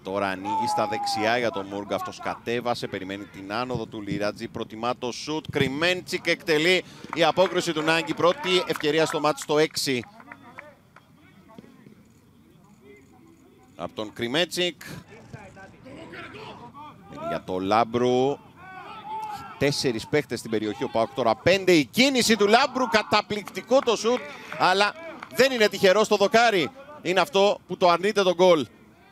τώρα ανοίγει στα δεξιά για τον Μουργκ. Αυτός κατέβασε, περιμένει την άνοδο του Λιράτζη. Προτιμά το σουτ. Κρυμέντσικ εκτελεί η απόκριση του Νάγκη. Πρώτη ευκαιρία στο μάτς στο 6. Από τον Κρυμέντσικ. Για το Λάμπρου. 4 παίχτες στην περιοχή. Ο ΠΑΟΚ τώρα 5. Η κίνηση του Λάμπρου. Καταπληκτικό το σουτ. Αλλά δεν είναι τυχερό στο δοκάρι. Είναι αυτό που το αρνείται τον γκολ.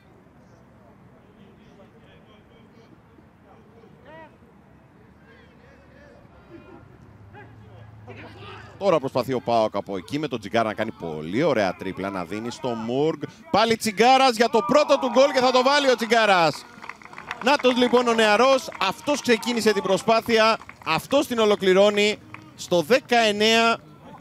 Τώρα προσπαθεί ο ΠΑΟΚ από εκεί με τον Τσιγκάρα να κάνει πολύ ωραία τρίπλα, να δίνει στο Μουργκ. Πάλι Τσιγκάρας για το πρώτο του γκολ και θα το βάλει ο Τσιγκάρας. Νάτος λοιπόν ο νεαρός, αυτός ξεκίνησε την προσπάθεια, αυτός την ολοκληρώνει στο 19.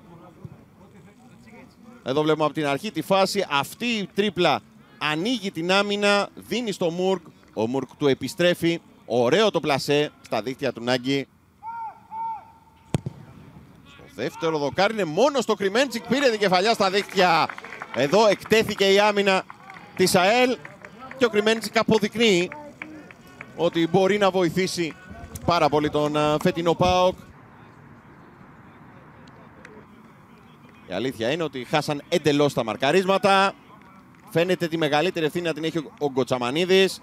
Εδώ βλέπουμε από την αρχή τη φάση, αυτή η τρίπλα ανοίγει την άμυνα, δίνει στο Μουργκ, ο Μουργκ του επιστρέφει, ωραίο το πλασέ στα δίχτυα του Νάγκη. Δεύτερο δοκάρι είναι μόνο στο Κρυμέντσικ, πήρε την κεφαλιά στα δίχτυα. Εδώ εκτέθηκε η άμυνα της ΑΕΛ και ο Κρυμέντσικ αποδεικνύει ότι μπορεί να βοηθήσει πάρα πολύ τον φετινό ΠΑΟΚ. Η αλήθεια είναι ότι χάσαν εντελώς τα μαρκαρίσματα. Φαίνεται τη μεγαλύτερη ευθύνη να την έχει ο Γκοτσαμανίδης.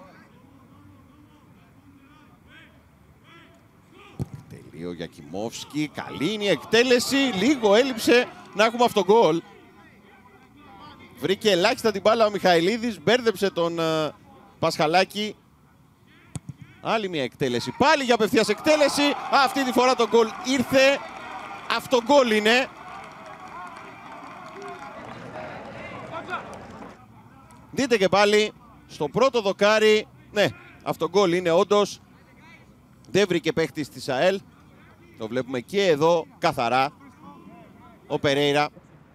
Ο Γιακιμόφσκι, καλή είναι η εκτέλεση, λίγο έλειψε να έχουμε αυτόν γκολ. Βρήκε ελάχιστα την μπάλα ο Μιχαηλίδης, μπέρδεψε τον Πασχαλάκη. Άλλη μια εκτέλεση, πάλι για απευθείας εκτέλεση, αυτή τη φορά το γκολ ήρθε, αυτό γκολ είναι. Δείτε και πάλι, στο πρώτο δοκάρι, ναι, αυτό γκολ είναι όντως. Δεν βρήκε παίχτης της ΑΕΛ. Το βλέπουμε και εδώ καθαρά. Ο Περέιρα.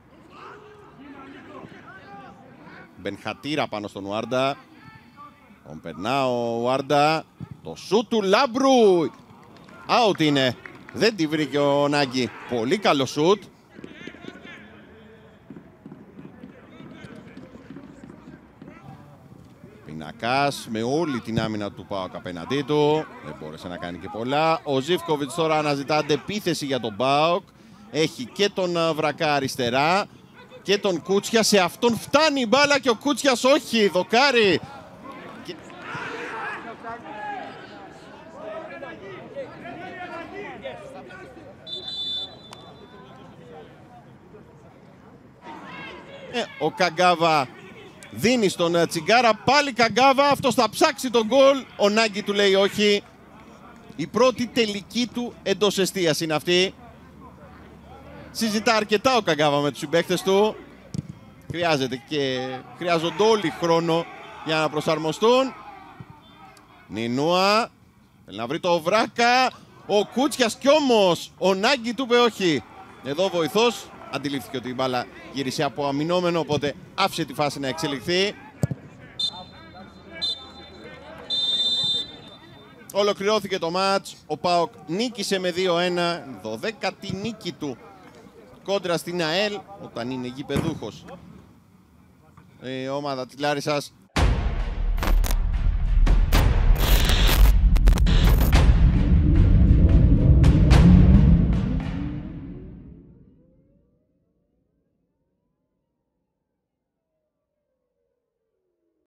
Μπενχατήρα πάνω στον Ουάρντα. Τον περνά ο Ουάρντα. Το σούτ του Λάμπρου. Out είναι. Δεν τη βρήκε ο Νάγκη. Πολύ καλό σούτ. Πινακάς με όλη την άμυνα του ΠΑΟΚ απέναντί του. Δεν μπόρεσε να κάνει και πολλά. Ο Ζίβκοβιτς τώρα αναζητά αντεπίθεση για τον ΠΑΟΚ. Έχει και τον Βρακά αριστερά και τον Κούτσια. Σε αυτόν φτάνει η μπάλα και ο Κούτσιας όχι. Δοκάρι. Ο Καγκάβα δίνει στον Τσιγκάρα, πάλι Καγκάβα, αυτός θα ψάξει τον γκολ. Ο Νάγκη του λέει όχι. Η πρώτη τελική του εντός εστίας είναι αυτή. Συζητά αρκετά ο Καγκάβα με τους συμπαίκτες του. Χρειάζονται όλοι χρόνο για να προσαρμοστούν. Νινούα, θέλει να βρει το Βράκα. Ο Κούτσιας κι όμως ο Νάγκη του είπε όχι. Εδώ βοηθός. Αντιλήφθηκε ότι η μπάλα γύρισε από αμυνόμενο, οπότε άφησε τη φάση να εξελιχθεί. Ολοκληρώθηκε το μάτς. Ο ΠΑΟΚ νίκησε με 2-1. 12η νίκη του κόντρα στην ΑΕΛ, όταν είναι γηπεδούχος η ομάδα της Λάρισσας.